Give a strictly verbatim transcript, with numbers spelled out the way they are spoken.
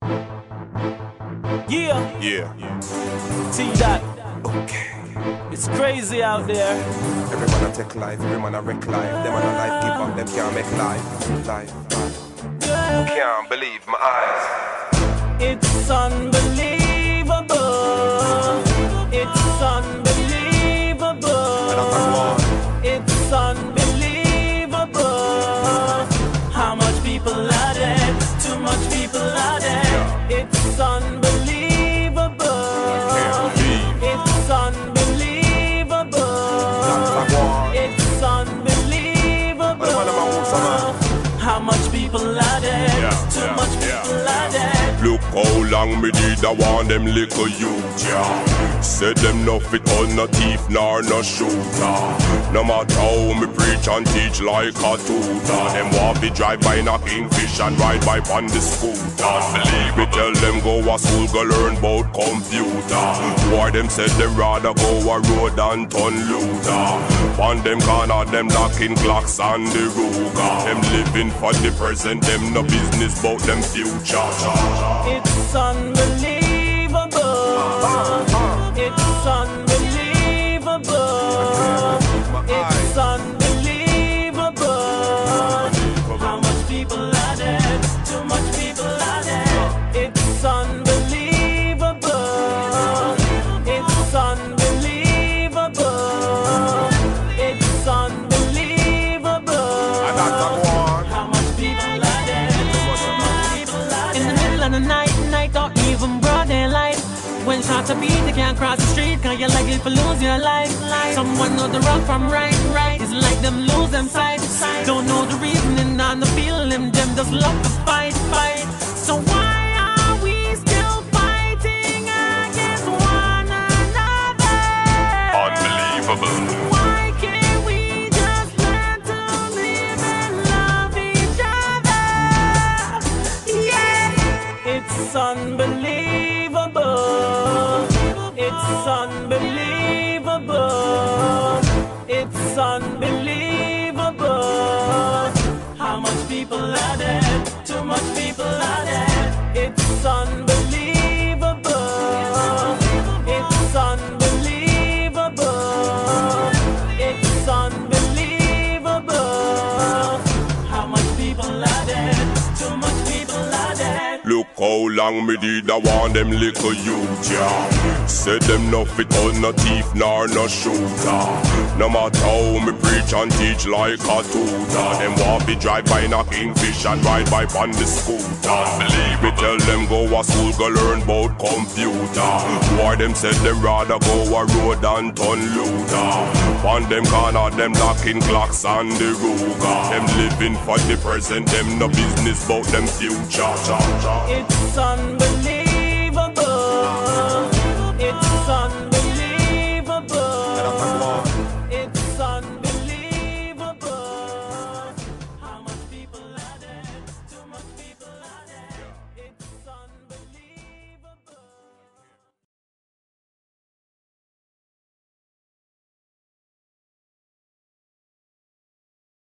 Yeah, Yeah. see that. Okay. It's crazy out there. Every man a take life, every man a wreck life. Them man a life give up, them can't make life. Life. Can't believe my eyes. It's unbelievable. It's unbelievable. It's unbelievable. How much people are there? Too much people are there. It's unbelievable. It's unbelievable. It's unbelievable. How much people are there? Too much people are there. Look how long me did I want them little youth, yeah. Said them no fit on no thief nor no shooter. No matter how me preach and teach like a tutor. Them want be drive by no kingfish and ride by on the scooter. Believe me, tell them go a school go learn about computer. Why them said them rather go a road and turn looter. On them corner them locking clocks on the Ruger. Them living for the present, them no business about them future. It's unbelievable. It's unbelievable. It's unbelievable. How much people are there? Too much people are there. It's unbelievable. It's unbelievable. It's unbelievable. How much people are there? Too much people are there. In the middle of the night, night or even broad daylight. When shots are beat, they can't cross the street. Cause you like it for lose your life. Someone know the wrong from right, right. It's like them lose them sight. Don't know the reasoning on the feeling. Them just love to fight, fight. So why are we still fighting against one another? Unbelievable. Why can't we just learn to live and love each other? Yeah. It's unbelievable. It's unbelievable. It's unbelievable. How much people are there? Too much people are there. It's unbelievable. It's unbelievable. It's unbelievable. How much people are there? Too much people are there. Look how long me did I want them little youth, yeah. Said them no fit on no thief nor no shooter. No matter how me preach and teach like a tutor. Them want be drive by no kingfish and ride by on the scooter. Believe me, tell them go a school go learn about computer. Why them said them rather go a road and turn looter. On them corner them locking clocks on the Ruger. Them living for the present, them no business about them future. It's unbelievable. It's unbelievable.